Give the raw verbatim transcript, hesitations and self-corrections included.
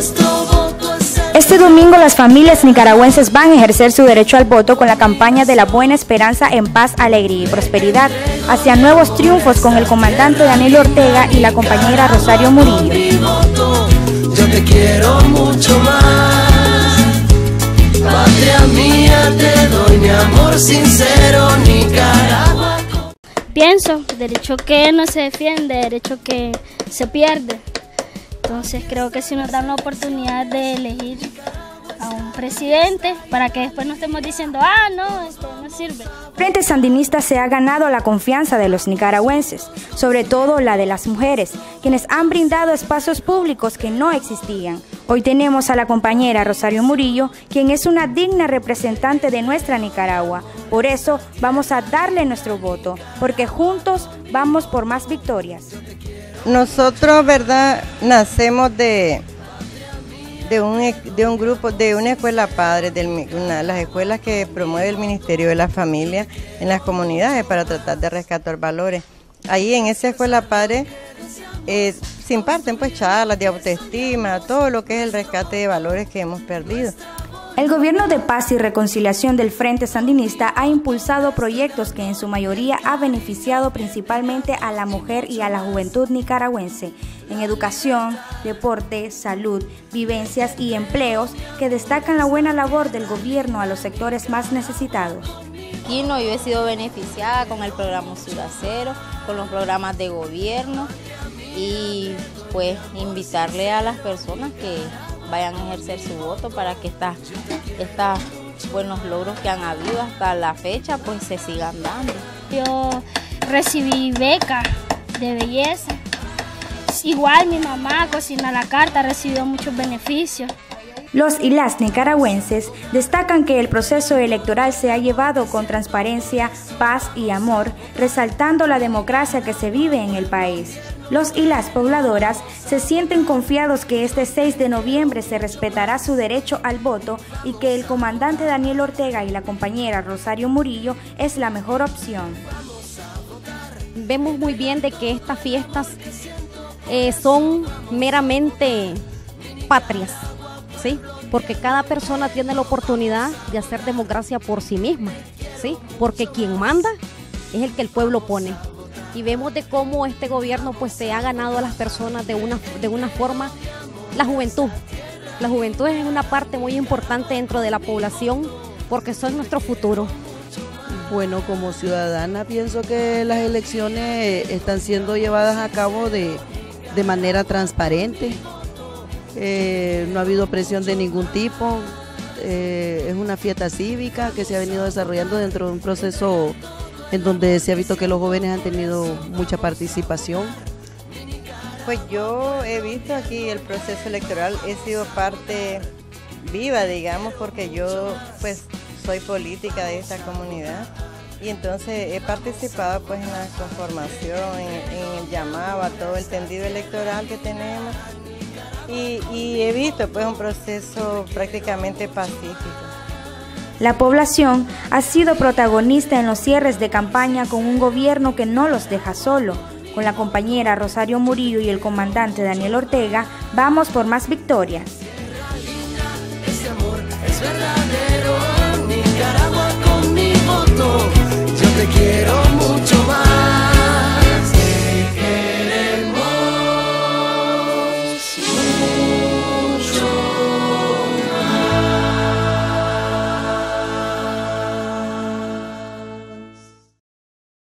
Este domingo las familias nicaragüenses van a ejercer su derecho al voto con la campaña de la Buena Esperanza en paz, alegría y prosperidad hacia nuevos triunfos con el comandante Daniel Ortega y la compañera Rosario Murillo. Yo te quiero mucho más, patria mía, te doy mi amor sincero, Nicaragua. Pienso, derecho que no se defiende, derecho que se pierde. Entonces creo que si nos dan la oportunidad de elegir a un presidente para que después no estemos diciendo, ah, no, esto no sirve. El Frente Sandinista se ha ganado la confianza de los nicaragüenses, sobre todo la de las mujeres, quienes han brindado espacios públicos que no existían. Hoy tenemos a la compañera Rosario Murillo, quien es una digna representante de nuestra Nicaragua. Por eso vamos a darle nuestro voto, porque juntos vamos por más victorias. Nosotros, verdad, nacemos de, de, un, de un grupo, de una escuela padre, de una, las escuelas que promueve el Ministerio de la Familia en las comunidades para tratar de rescatar valores. Ahí en esa escuela padre eh, se imparten pues charlas de autoestima, todo lo que es el rescate de valores que hemos perdido. El Gobierno de Paz y Reconciliación del Frente Sandinista ha impulsado proyectos que en su mayoría ha beneficiado principalmente a la mujer y a la juventud nicaragüense en educación, deporte, salud, vivencias y empleos que destacan la buena labor del gobierno a los sectores más necesitados. Aquí no, yo he sido beneficiada con el programa Ciudad Cero, con los programas de gobierno y pues invitarle a las personas que vayan a ejercer su voto para que estos esta buenos logros que han habido hasta la fecha pues se sigan dando. Yo recibí beca de belleza, igual mi mamá cocina la carta, ha recibido muchos beneficios. Los y las nicaragüenses destacan que el proceso electoral se ha llevado con transparencia, paz y amor, resaltando la democracia que se vive en el país. Los y las pobladoras se sienten confiados que este seis de noviembre se respetará su derecho al voto y que el comandante Daniel Ortega y la compañera Rosario Murillo es la mejor opción. Vemos muy bien de que estas fiestas eh, son meramente patrias, ¿sí? Porque cada persona tiene la oportunidad de hacer democracia por sí misma, ¿sí? Porque quien manda es el que el pueblo pone. Y vemos de cómo este gobierno pues se ha ganado a las personas de una, de una forma, la juventud. La juventud es una parte muy importante dentro de la población porque son nuestro futuro. Bueno, como ciudadana pienso que las elecciones están siendo llevadas a cabo de, de manera transparente. Eh, no ha habido presión de ningún tipo. Eh, es una fiesta cívica que se ha venido desarrollando dentro de un proceso en donde se ha visto que los jóvenes han tenido mucha participación. Pues yo he visto aquí el proceso electoral, he sido parte viva, digamos, porque yo pues soy política de esta comunidad y entonces he participado pues en la conformación, en, en el llamado a todo el tendido electoral que tenemos y, y he visto pues un proceso prácticamente pacífico. La población ha sido protagonista en los cierres de campaña con un gobierno que no los deja solo. Con la compañera Rosario Murillo y el comandante Daniel Ortega, vamos por más victorias. Ese amor es verdadero.